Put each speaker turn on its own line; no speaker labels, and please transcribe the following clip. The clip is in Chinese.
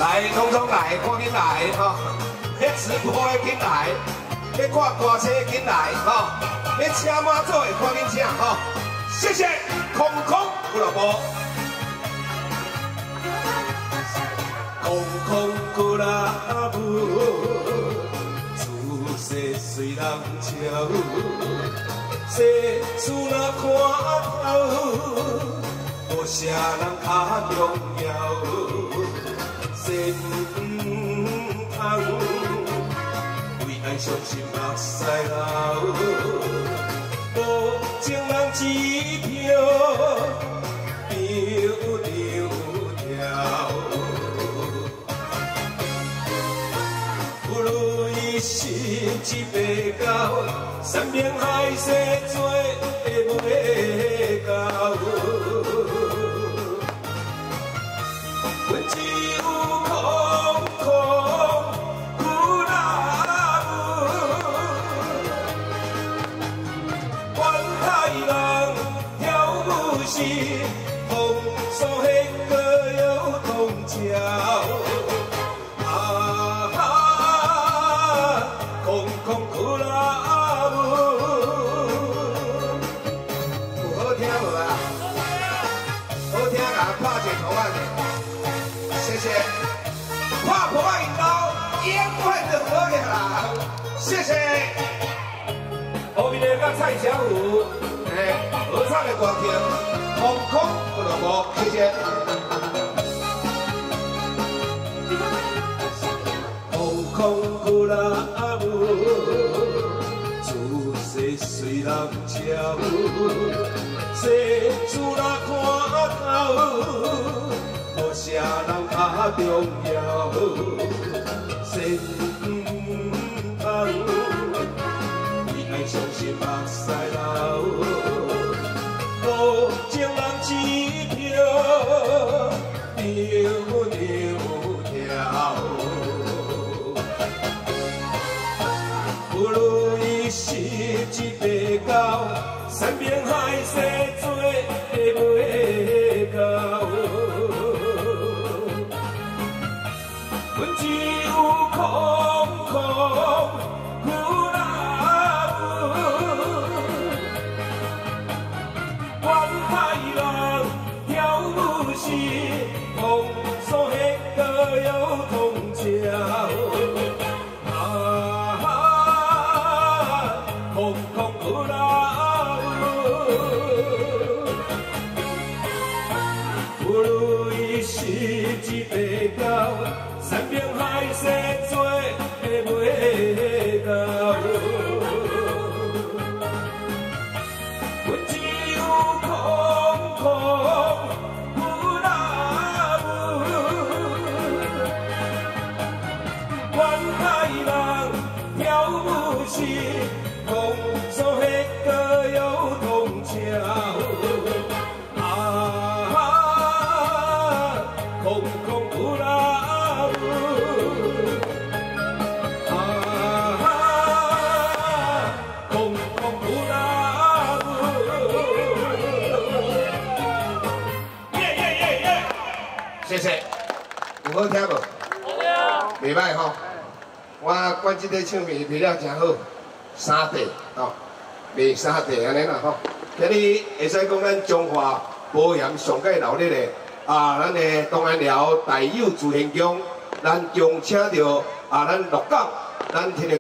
来，通通来，赶紧来吼！要直播的紧来，要看歌星的紧来吼！要请马祖的赶紧请吼！谢谢空空俱乐部。空空俱乐部，自细随人笑，世事若看透，无啥人较重要。 先通为爱伤心目屎流，无情人支票丢条，不如意事一辈到，山盟海誓做袂到。 阮只有空空俱乐部，原太人跳舞时，风霜迄个有同桥。空空俱乐部，有好听无啊？好听，甲拍一个图案的。 谢谢，跨婆引导，烟快的喝下来，谢谢。后面的甲蔡小虎，合唱的歌曲，空空俱乐部，谢谢。空空俱乐部，自细随人笑，世事若看透。 无啥人较重要，先通为爱伤心目屎流，无情人支票丢条，不如意事一辈到，山盟海誓做袂到。 阮只有空空俱乐部，原太人跳舞时，风霜迄个有同桥。空空俱乐部，不如意事一辈到。 山盟海誓做袂到，阮只有空空俱乐部，原太人跳舞时，风霜迄个有同桥。空空俱乐部。 谢谢，有好听无？袂歹吼，我管这个唱片卖了真好，3块吼，卖3块安尼啦吼。今日会使讲咱中华保险上界劳力的咱的东安寮大有自行宫，咱将请到咱鹿港，咱听。